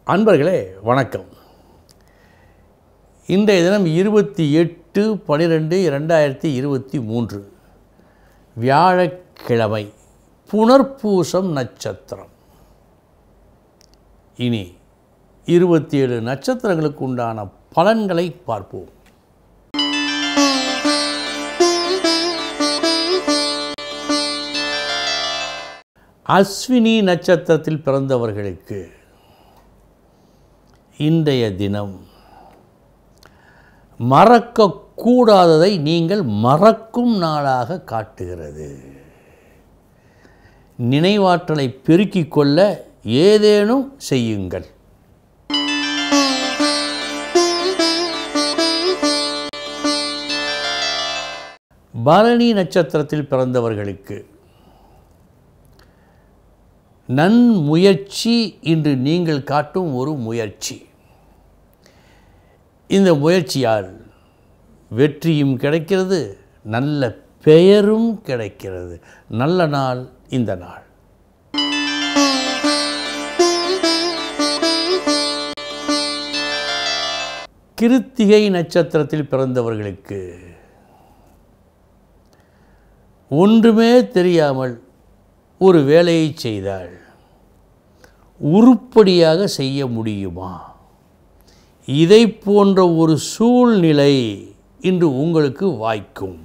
அன்பர்களே வணக்கம். இன்றைய தினம் 28/12/2023 வியாழக்கிழமை, புனர்பூசம் நட்சத்திரம். இனி 27 நட்சத்திரங்களுக்கு உண்டான பலன்களை பார்ப்போம். அஸ்வினி நட்சத்திரத்தில் பிறந்தவர்களுக்கு இன்றைய தினம் மறக்கக்கூடாததை நீங்கள் மறக்கும் நாளாக காட்டுகிறது. நினைவாற்றலை பெருக்கிக் கொள்ள ஏதேனும் செய்யுங்கள். பரணி நட்சத்திரத்தில் பிறந்தவர்களுக்கு நன்முயற்சி இன்று நீங்கள் காட்டும் ஒரு முயற்சி. இந்த முயற்சியால் வெற்றியும் கிடைக்கிறது, நல்ல பெயரும் கிடைக்கிறது. நல்ல நாள் இந்த நாள். கிருத்திகை நட்சத்திரத்தில் பிறந்தவர்களுக்கு ஒன்றுமே தெரியாமல் ஒரு வேலையை செய்தால் உருப்படியாக செய்ய முடியுமா? இதை போன்ற ஒரு சூழ்நிலை இன்று உங்களுக்கு வாய்க்கும்.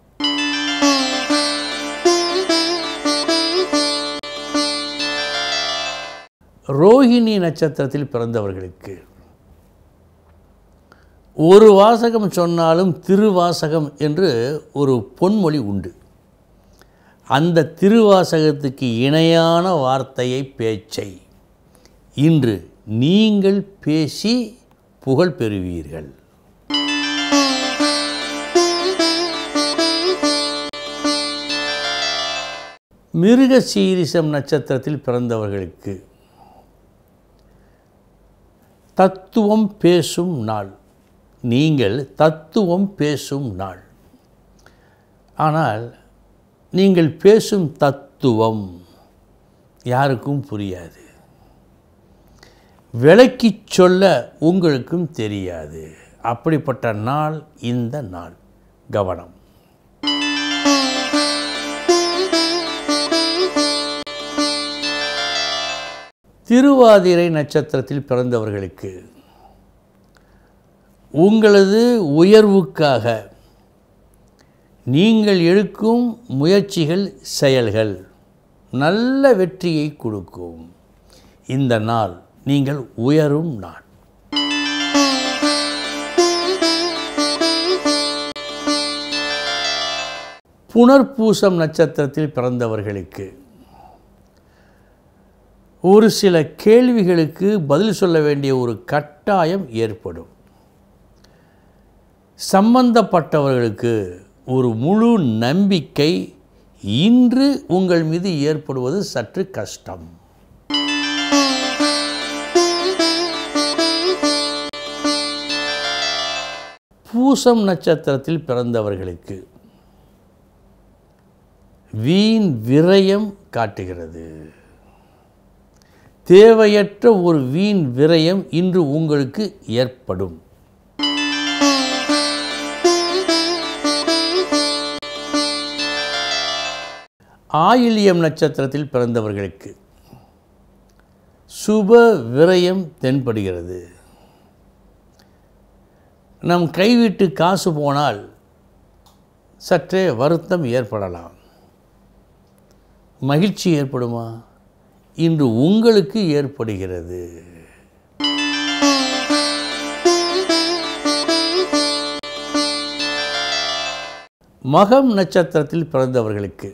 ரோஹிணி நட்சத்திரத்தில் பிறந்தவர்களுக்கு ஒரு வாசகம் சொன்னாலும் திருவாசகம் என்று ஒரு பொன்மொழி உண்டு. அந்த திருவாசகத்துக்கு இணையான வார்த்தையை, பேச்சை இன்று நீங்கள் பேசி புகழ் பெறுவீர்கள். மிருகசீரிஷம் நட்சத்திரத்தில் பிறந்தவர்களுக்கு தத்துவம் பேசும் நாள். நீங்கள் தத்துவம் பேசும் நாள். ஆனால் நீங்கள் பேசும் தத்துவம் யாருக்கும் புரியாது, விளக்கிச் சொல்ல உங்களுக்கும் தெரியாது. அப்படிப்பட்ட நாள் இந்த நாள். கவனம். திருவாதிரை நட்சத்திரத்தில் பிறந்தவர்களுக்கு உங்களது உயர்வுக்காக நீங்கள் எடுக்கும் முயற்சிகள், செயல்கள் நல்ல வெற்றியை கொடுக்கும். இந்த நாள் நீங்கள் உயரும் நாள். புனர்பூசம் நட்சத்திரத்தில் பிறந்தவர்களுக்கு ஒரு சில கேள்விகளுக்கு பதில் சொல்ல வேண்டிய ஒரு கட்டாயம் ஏற்படும். சம்பந்தப்பட்டவர்களுக்கு ஒரு முழு நம்பிக்கை இன்று உங்கள் மீது ஏற்படுவது சற்று கஷ்டம். பூசம் நட்சத்திரத்தில் பிறந்தவர்களுக்கு வீண் விரயம் காட்டுகிறது. தேவையற்ற ஒரு வீண் விரயம் இன்று உங்களுக்கு ஏற்படும். ஆயில்யம் நட்சத்திரத்தில் பிறந்தவர்களுக்கு சுப விரயம் தென்படுகிறது. நம் கைவிட்டு காசு போனால் சற்றே வருத்தம் ஏற்படலாம். மகிழ்ச்சி ஏற்படுமா? இன்று உங்களுக்கு ஏற்படுகிறது. மகம் நட்சத்திரத்தில் பிறந்தவர்களுக்கு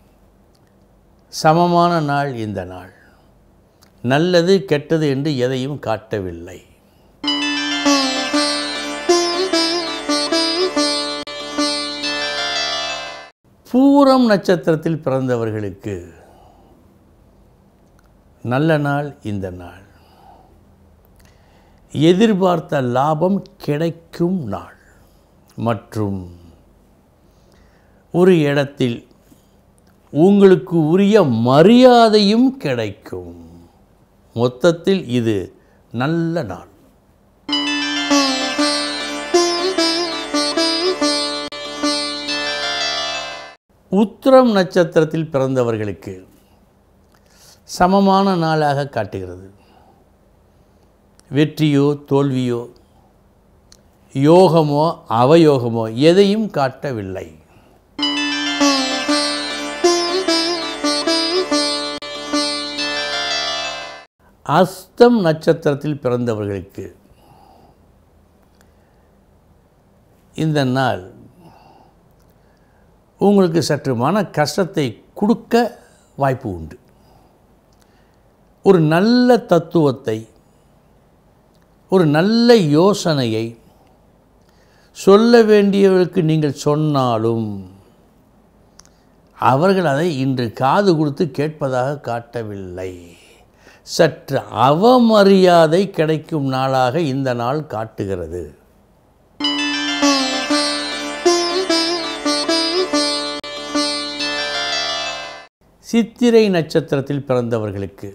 சமமான நாள் இந்த நாள். நல்லது கெட்டது என்று எதையும் காட்டவில்லை. பூரம் நட்சத்திரத்தில் பிறந்தவர்களுக்கு நல்ல நாள் இந்த நாள். எதிர்பார்த்த லாபம் கிடைக்கும் நாள் மற்றும் ஒரு இடத்தில் உங்களுக்கு உரிய மரியாதையும் கிடைக்கும். மொத்தத்தில் இது நல்ல நாள். உத்திரம் நட்சத்திரத்தில் பிறந்தவர்களுக்கு சமமான நாளாக காட்டுகிறது. வெற்றியோ தோல்வியோ, யோகமோ அவயோகமோ எதையும் காட்டவில்லை. அஸ்தம் நட்சத்திரத்தில் பிறந்தவர்களுக்கு இந்த நாள் உங்களுக்கு சற்று மன கஷ்டத்தை கொடுக்க வாய்ப்பு உண்டு. ஒரு நல்ல தத்துவத்தை, ஒரு நல்ல யோசனையை சொல்ல வேண்டியவர்களுக்கு நீங்கள் சொன்னாலும் அவர்கள் அதை இன்று காது கொடுத்து கேட்பதாக காட்டவில்லை. சற்று அவமரியாதை கிடைக்கும் நாளாக இந்த நாள் காட்டுகிறது. சித்திரை நட்சத்திரத்தில் பிறந்தவர்களுக்கு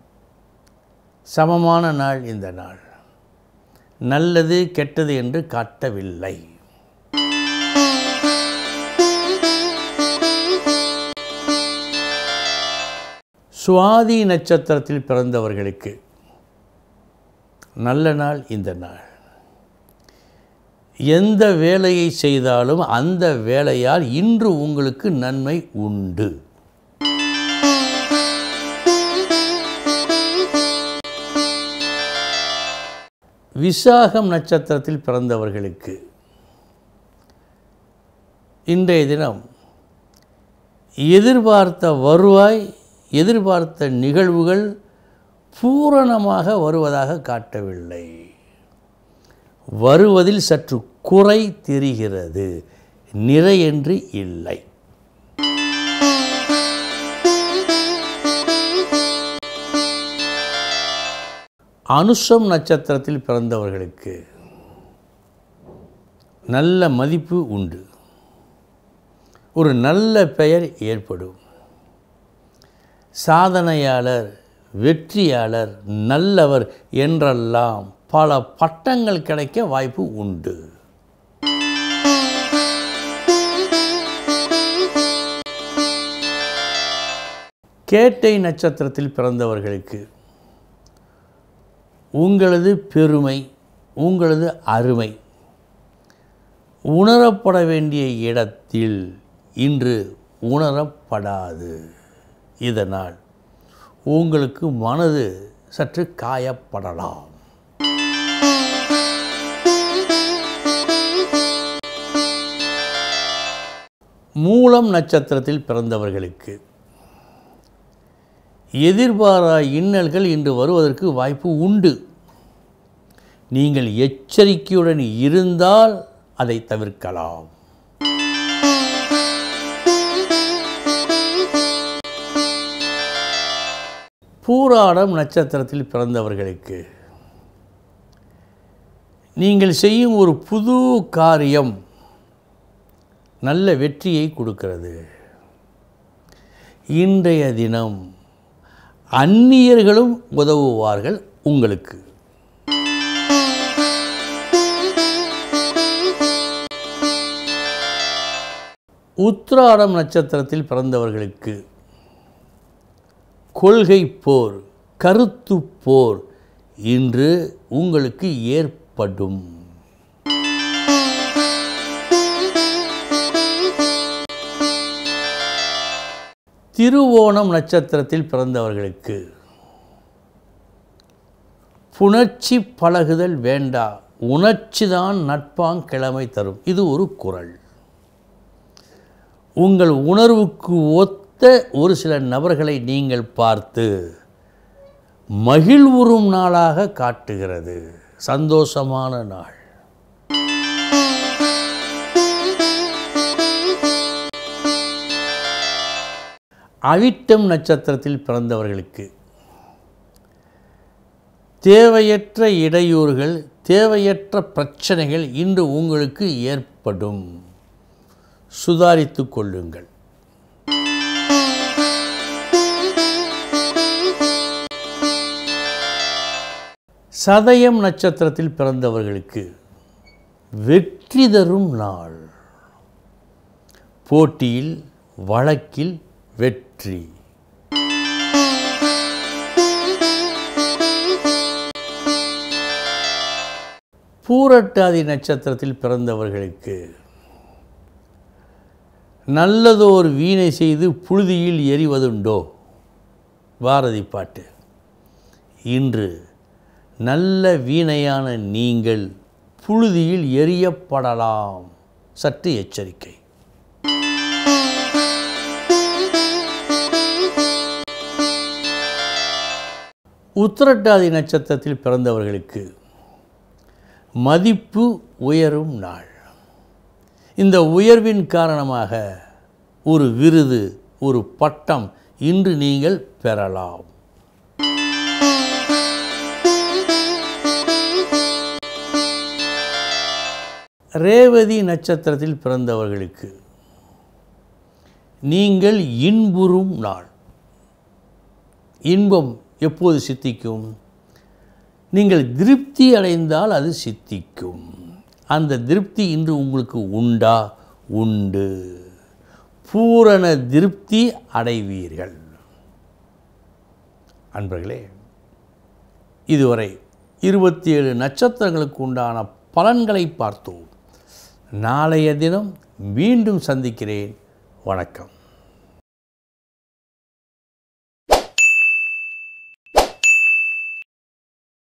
சமமான நாள் இந்த நாள். நல்லது கெட்டது என்று காட்டவில்லை. சுவாதி நட்சத்திரத்தில் பிறந்தவர்களுக்கு நல்ல நாள் இந்த நாள். எந்த வேலையை செய்தாலும் அந்த வேலையால் இன்று உங்களுக்கு நன்மை உண்டு. விசாகம் நட்சத்திரத்தில் பிறந்தவர்களுக்கு இன்றைய தினம் எதிர்பார்த்த வருவாய், எதிர்பார்த்த நிகழ்வுகள் பூரணமாக வருவதாக காட்டவில்லை. வருவதில் சற்று குறை தெரிகிறது, நிறையென்று இல்லை. அனுஷம் நட்சத்திரத்தில் பிறந்தவர்களுக்கு நல்ல மதிப்பு உண்டு. ஒரு நல்ல பெயர் ஏற்படும். சாதனையாளர், வெற்றியாளர், நல்லவர் என்றெல்லாம் பல பட்டங்கள் கிடைக்க வாய்ப்பு உண்டு. கேட்டை நட்சத்திரத்தில் பிறந்தவர்களுக்கு உங்களது பெருமை, உங்களது அருமை உணரப்பட வேண்டிய இடத்தில் இன்று உணரப்படாது. இதனால் உங்களுக்கு மனது சற்று காயப்படலாம். மூலம் நட்சத்திரத்தில் பிறந்தவர்களுக்கு எதிர்பாரா இன்னல்கள் இன்று வருவதற்கு வாய்ப்பு உண்டு. நீங்கள் எச்சரிக்கையுடன் இருந்தால் அதை தவிர்க்கலாம். பூராடம் நட்சத்திரத்தில் பிறந்தவர்களுக்கு நீங்கள் செய்யும் ஒரு புது காரியம் நல்ல வெற்றியை கொடுக்கிறது. இன்றைய தினம் அந்நியர்களும் உதவுவார்கள் உங்களுக்கு. உத்திராடம் நட்சத்திரத்தில் பிறந்தவர்களுக்கு கொள்கை போர், கருத்து போர் இன்று உங்களுக்கு ஏற்படும். திருவோணம் நட்சத்திரத்தில் பிறந்தவர்களுக்கு புணர்ச்சி பழகுதல் வேண்டா, உணர்ச்சிதான் நட்பாங் கிழமை தரும். இது ஒரு குறள். உங்கள் உணர்வுக்கு ஒத்த ஒரு சில நபர்களை நீங்கள் பார்த்து மகிழ்வுறும் நாளாக காட்டுகிறது. சந்தோஷமான நாள். அவிட்டம் நட்சத்திரத்தில் பிறந்தவர்களுக்கு தேவையற்ற இடையூறுகள், தேவையற்ற பிரச்சனைகள் இன்று உங்களுக்கு ஏற்படும். சுதாரித்து கொள்ளுங்கள். சதயம் நட்சத்திரத்தில் பிறந்தவர்களுக்கு வெற்றி தரும் நாள். போட்டியில் வழக்கில் வெற்றி. பூரட்டாதி நட்சத்திரத்தில் பிறந்தவர்களுக்கு நல்லதோர் வீணை செய்து புழுதியில் எறிவதுண்டோ, பாரதி பாட்டு. இன்று நல்ல வீணையான நீங்கள் புழுதியில் எறியப்படலாம், சற்று எச்சரிக்கை. உத்திரட்டாதி நட்சத்திரத்தில் பிறந்தவர்களுக்கு மதிப்பு உயரும் நாள். இந்த உயர்வின் காரணமாக ஒரு விருது, ஒரு பட்டம் இன்று நீங்கள் பெறலாம். ரேவதி நட்சத்திரத்தில் பிறந்தவர்களுக்கு நீங்கள் இன்புறும் நாள். இன்பம் எப்போது சித்திக்கும்? நீங்கள் திருப்தி அடைந்தால் அது சித்திக்கும். அந்த திருப்தி இன்று உங்களுக்கு உண்டா? உண்டு. பூரண திருப்தி அடைவீர்கள். அன்பர்களே, இதுவரை 27 நட்சத்திரங்களுக்கு உண்டான பலன்களை பார்த்தோம். நாளைய தினம் மீண்டும் சந்திக்கிறேன். வணக்கம்.